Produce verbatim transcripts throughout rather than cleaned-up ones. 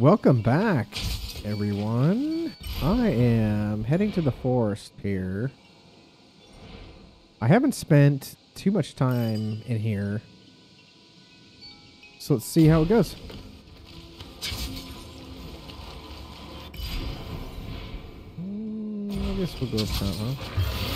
Welcome back, everyone. I am heading to the forest here. I haven't spent too much time in here, so let's see how it goes. Mm, I guess we'll go up front, huh?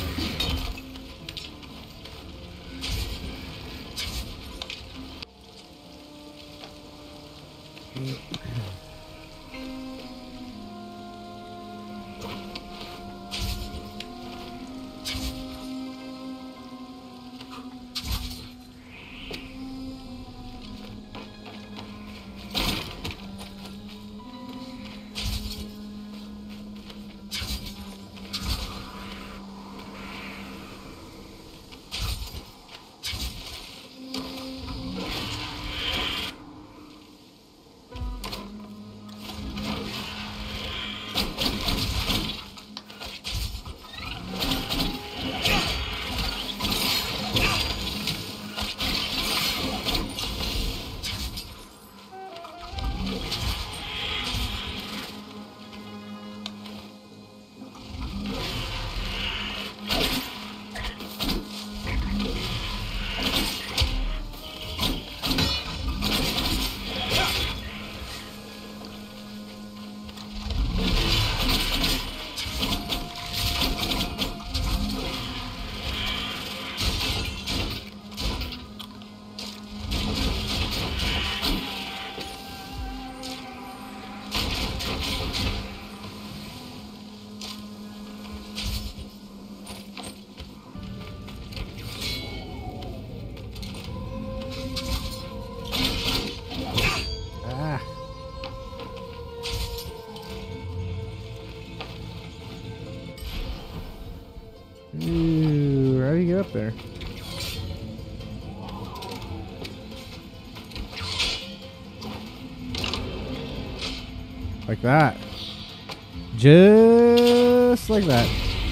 Ooh, how do you get up there? Like that. Just like that.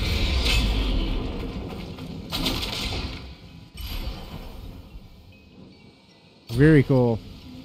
Very cool.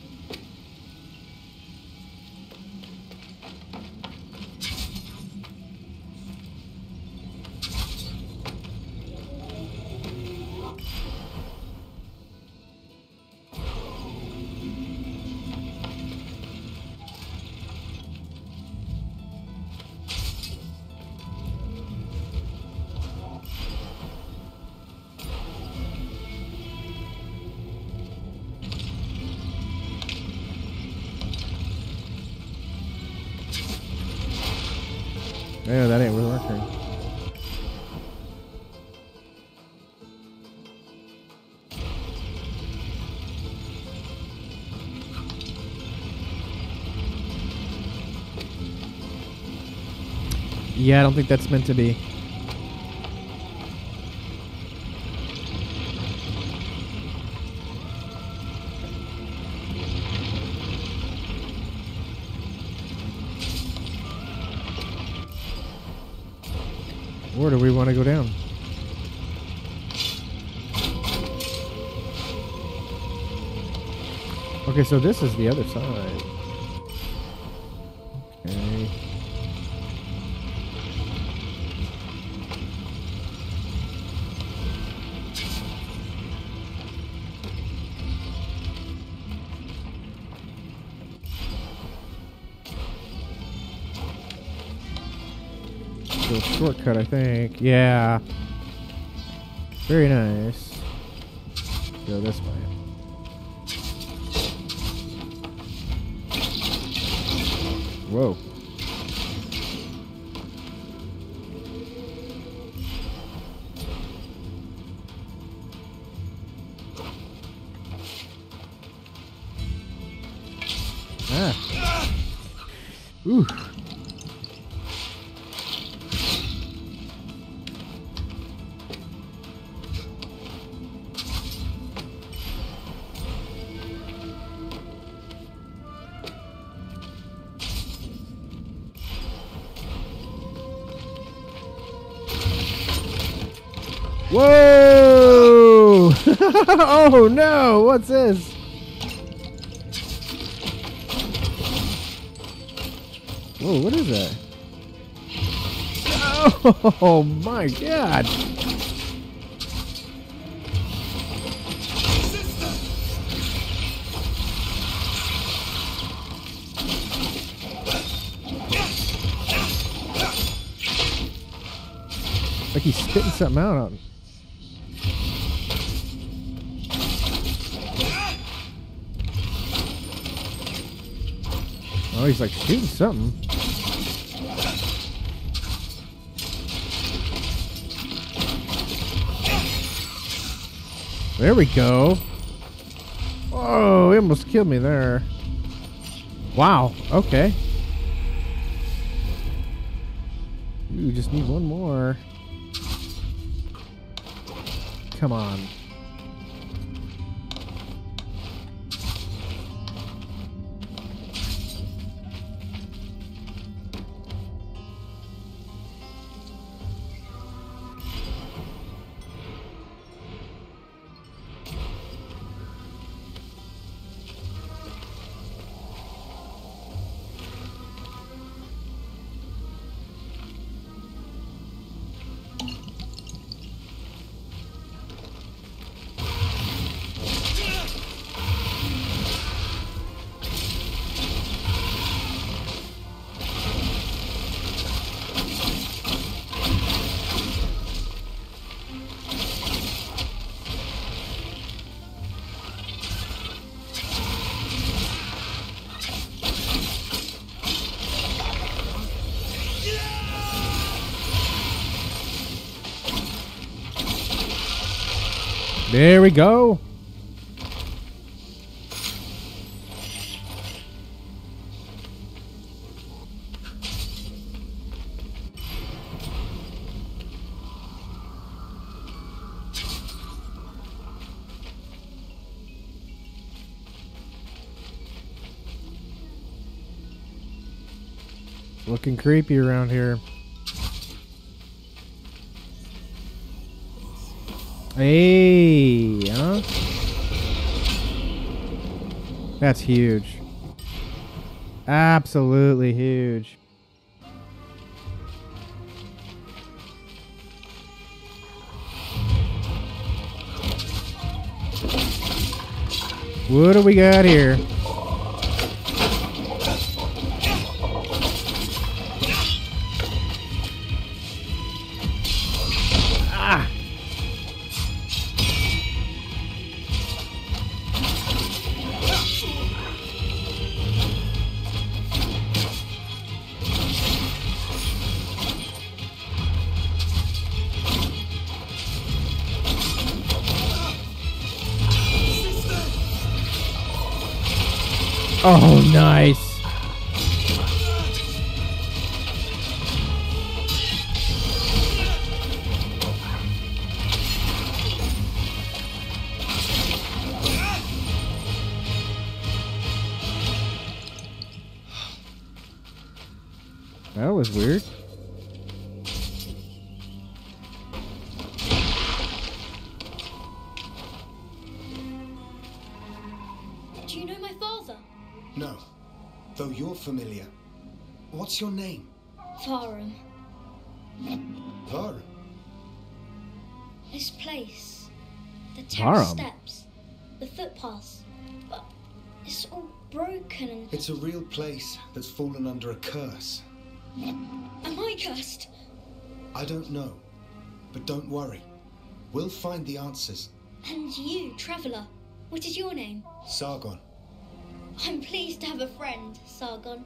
Yeah, that ain't working. Yeah, I don't think that's meant to be. Where do we want to go down? Okay, so this is the other side. Okay. Little shortcut, I think. Yeah. Very nice. Go this way. Whoa. Ah. Ooh. Whoa! Oh no! What's this? Whoa, what is that? Oh my god! Like he's spitting something out on. Oh, he's like shooting something. There we go. Oh, he almost killed me there. Wow, okay. You just need one more. Come on. There we go. Looking creepy around here. Hey, huh? That's huge. Absolutely huge. What do we got here? Oh, nice. That was weird. Do you know my father? No, though you're familiar. What's your name? Farum. Varum. This place, the terrace Farum? steps, the footpaths, but it's all broken and... It's a real place that's fallen under a curse. Am I cursed? I don't know, but don't worry. We'll find the answers. And you, traveller, what is your name? Sargon. I'm pleased to have a friend, Sargon.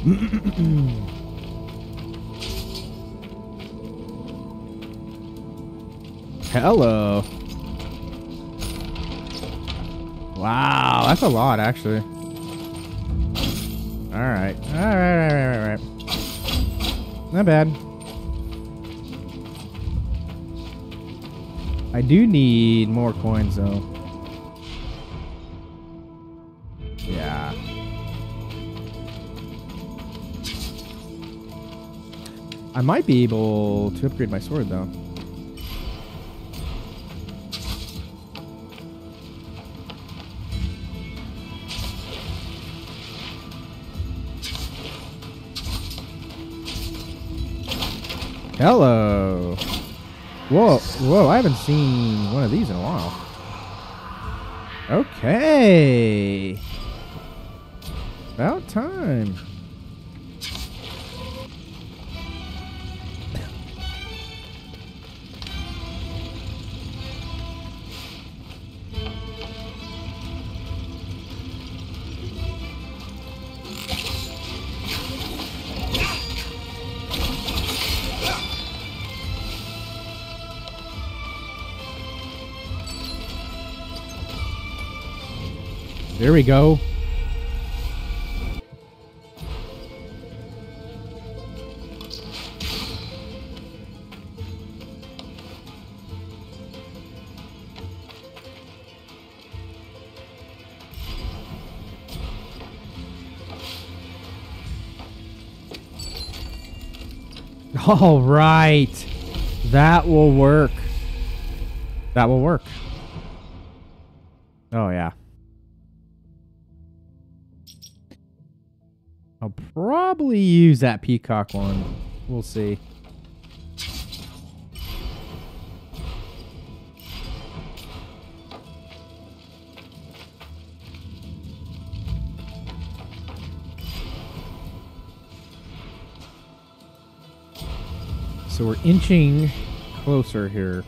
Hello. Wow, that's a lot, actually. All right, all right, all right, all right, all right. Not bad. I do need more coins, though. Yeah. I might be able to upgrade my sword, though. Hello. Whoa, whoa, I haven't seen one of these in a while. Okay. About time. There we go. All right. That will work. That will work. Oh, yeah. I'll probably use that peacock one. We'll see. So we're inching closer here.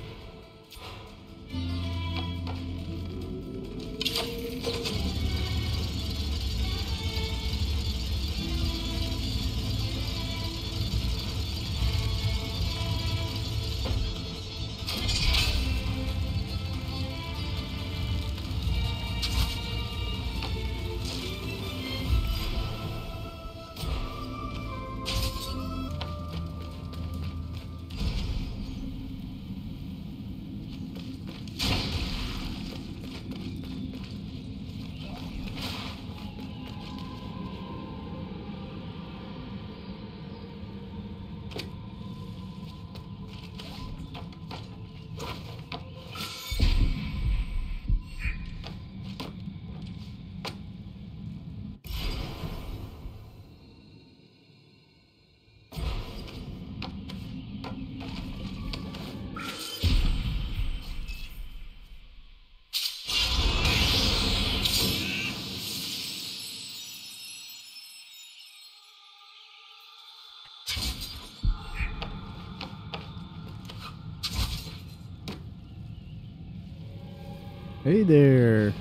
Hey there.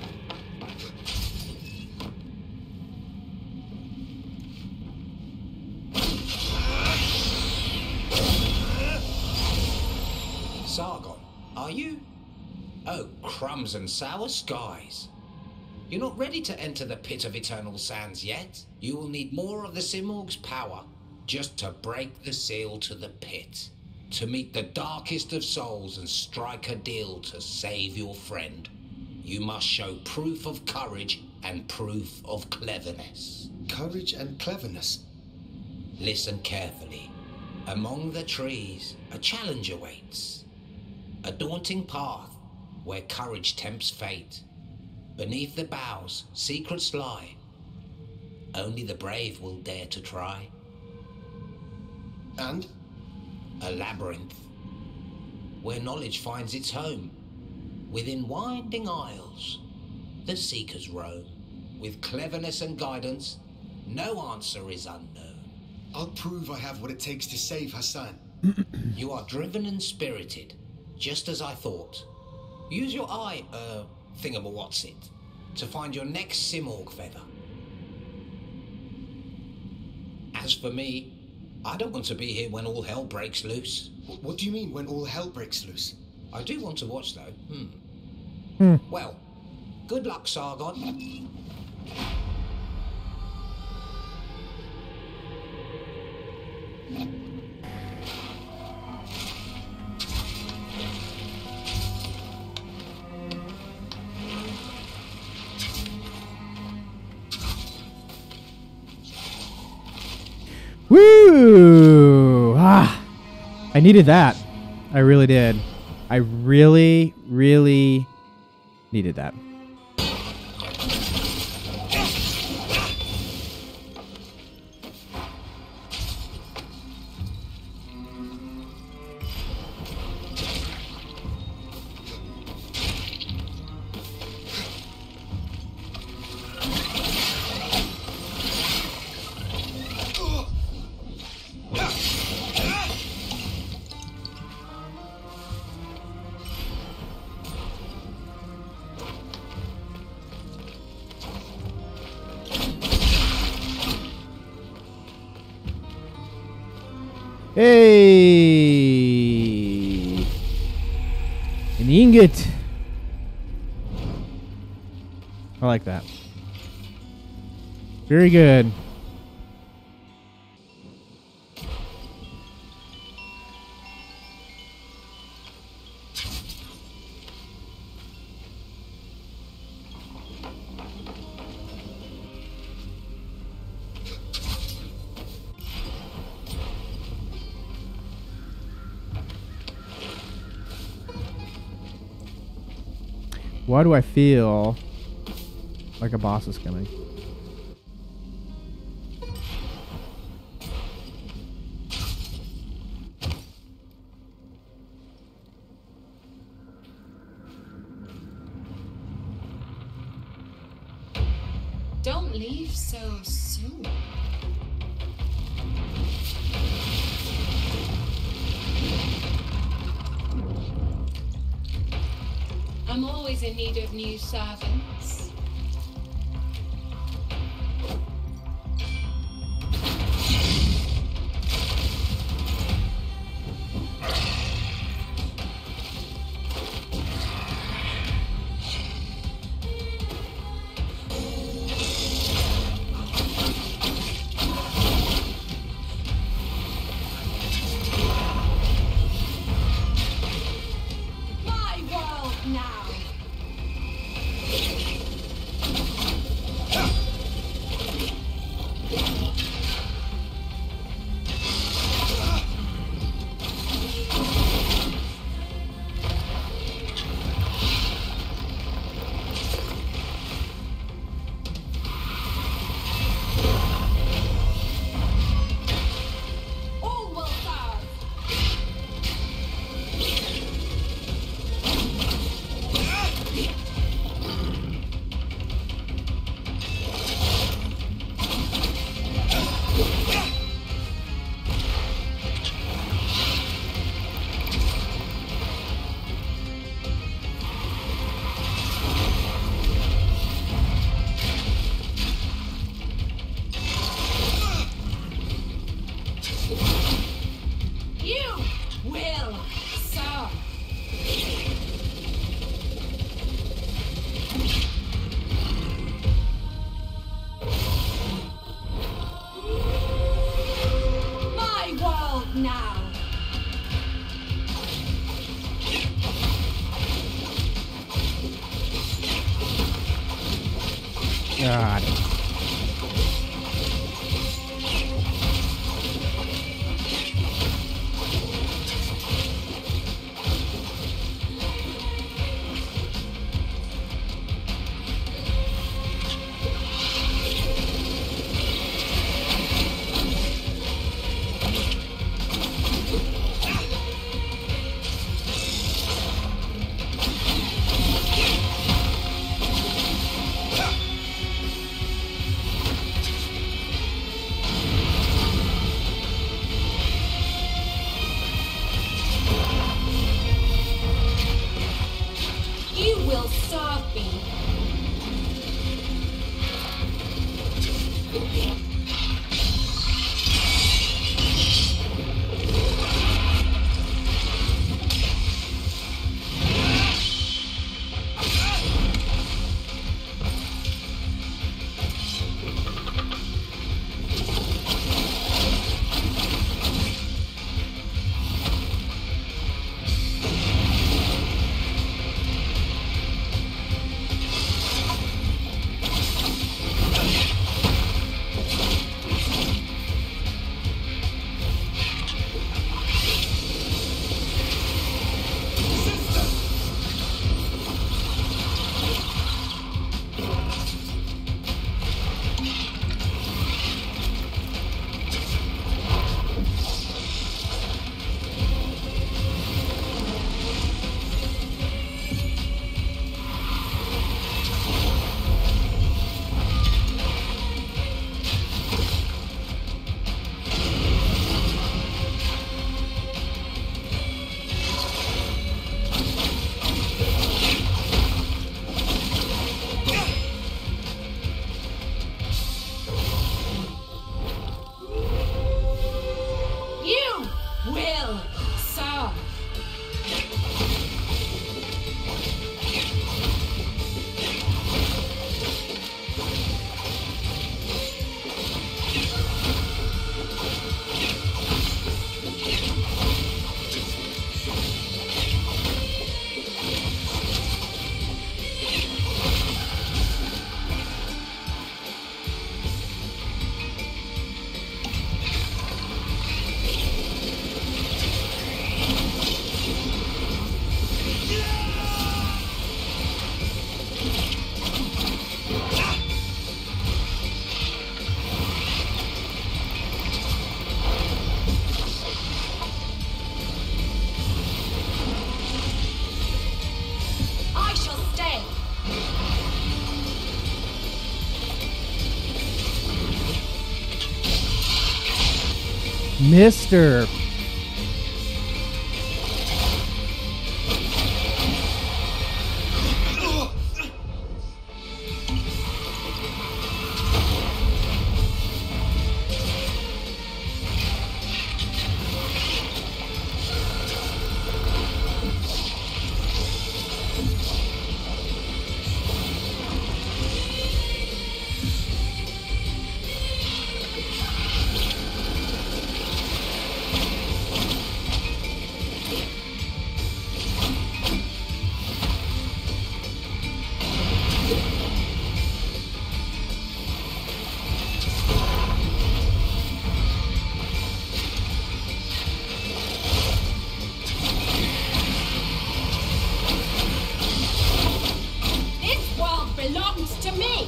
Sargon, are you? Oh, crumbs and sour skies. You're not ready to enter the pit of eternal sands yet. You will need more of the Simurgh's power just to break the seal to the pit. To meet the darkest of souls and strike a deal to save your friend. You must show proof of courage and proof of cleverness. Courage and cleverness? Listen carefully. Among the trees, a challenge awaits. A daunting path where courage tempts fate. Beneath the boughs, secrets lie. Only the brave will dare to try. And? A labyrinth, where knowledge finds its home. Within winding aisles, the seekers roam. With cleverness and guidance, no answer is unknown. I'll prove I have what it takes to save Hassan. You are driven and spirited, just as I thought. Use your eye, uh, thingamawatsit, to find your next Simurgh feather. As for me, I don't want to be here when all hell breaks loose. W- What do you mean when all hell breaks loose? I do want to watch, though. Hmm. Hmm. Well, good luck, Sargon. Woo! Ah, I needed that. I really did. I really, really needed that. Hey! An ingot. I like that. Very good. Why do I feel like a boss is coming? Don't leave so soon. I'm always in need of new servants. My world now. All will serve. You will serve. My world now. God. You will serve me. Mister This world belongs to me.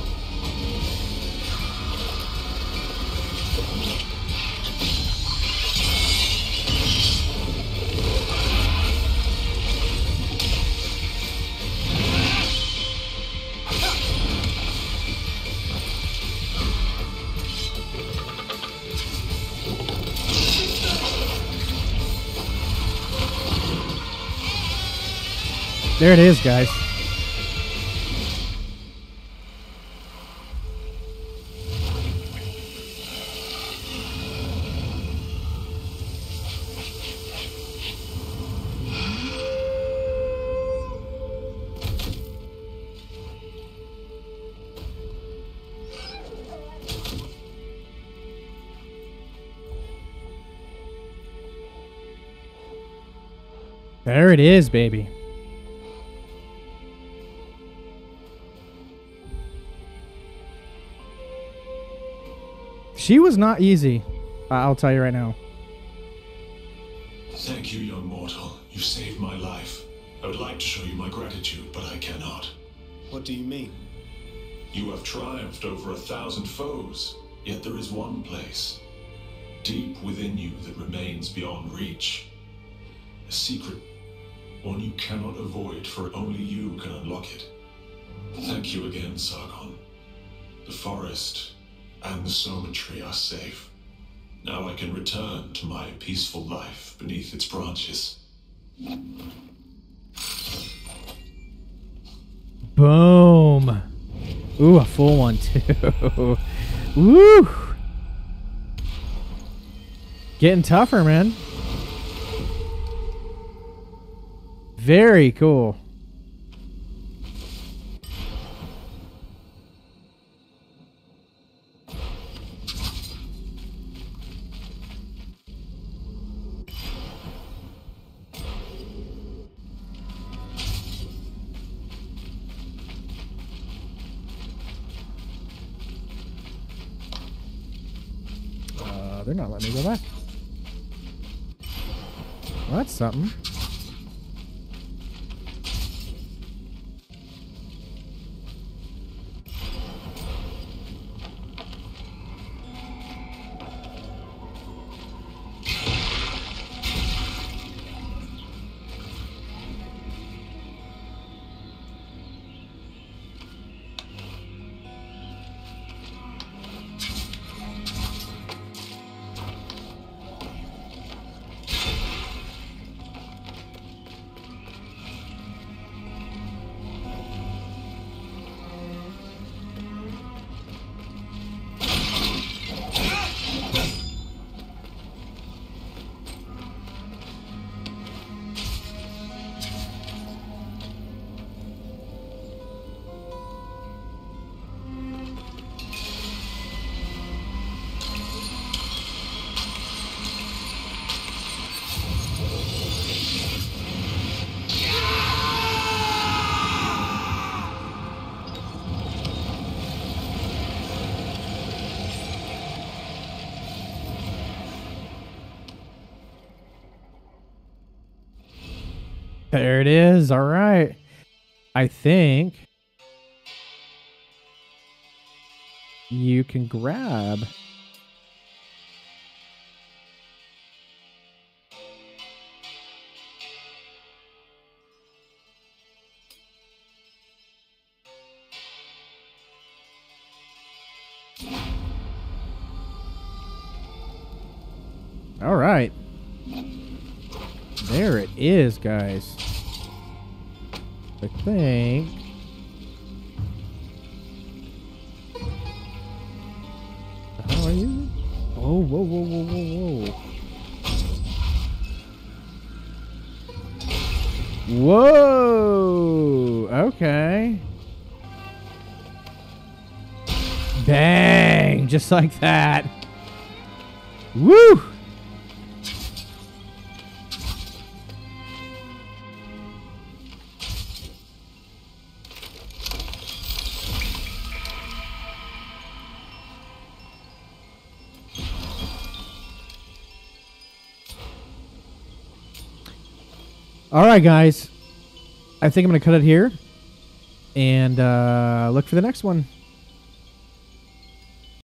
There it is, guys. There it is, baby. She was not easy, I'll tell you right now. Thank you, young mortal. You saved my life. I would like to show you my gratitude, but I cannot. What do you mean? You have triumphed over a thousand foes, yet there is one place, deep within you, that remains beyond reach. A secret, one you cannot avoid, for only you can unlock it. Thank you again, Sargon. The forest and the Soman tree are safe. Now I can return to my peaceful life beneath its branches. Boom. Ooh, a full one too. Woo. Getting tougher, man. Very cool. Uh, they're not letting me go back. Well, that's something. There it is. All right. I think you can grab. All right. There it is, guys. I think. How are you? Oh, whoa, whoa, whoa, whoa, whoa. Whoa. Okay. Bang. Just like that. Woo. All right, guys. I think I'm going to cut it here and uh, look for the next one.